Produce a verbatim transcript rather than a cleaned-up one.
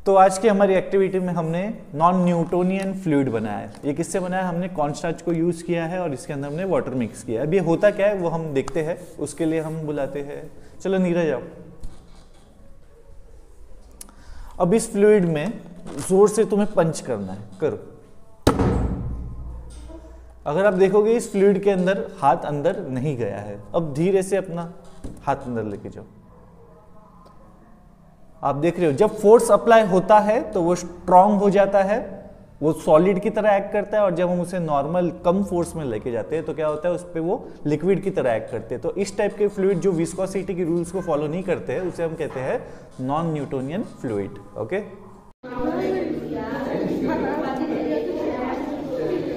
तो आज की हमारी एक्टिविटी में हमने नॉन न्यूटोनियन फ्लूइड बनाया है। ये किससे बनाया है? हमने कॉर्नस्टार्च को यूज किया है और इसके अंदर हमने वाटर मिक्स किया है। अब ये होता क्या है वो हम देखते हैं, उसके लिए हम बुलाते हैं, चलो नीरज आओ। अब इस फ्लूइड में जोर से तुम्हें पंच करना है, करो। अगर आप देखोगे इस फ्लूइड के अंदर हाथ अंदर नहीं गया है। अब धीरे से अपना हाथ अंदर लेके जाओ। आप देख रहे हो जब फोर्स अप्लाई होता है तो वो स्ट्रांग हो जाता है, वो सॉलिड की तरह एक्ट करता है, और जब हम उसे नॉर्मल कम फोर्स में लेके जाते हैं तो क्या होता है, उस पर वो लिक्विड की तरह एक्ट करते हैं। तो इस टाइप के फ्लूइड जो विस्कोसिटी के रूल्स को फॉलो नहीं करते हैं उसे हम कहते हैं नॉन न्यूटोनियन फ्लूइड। ओके।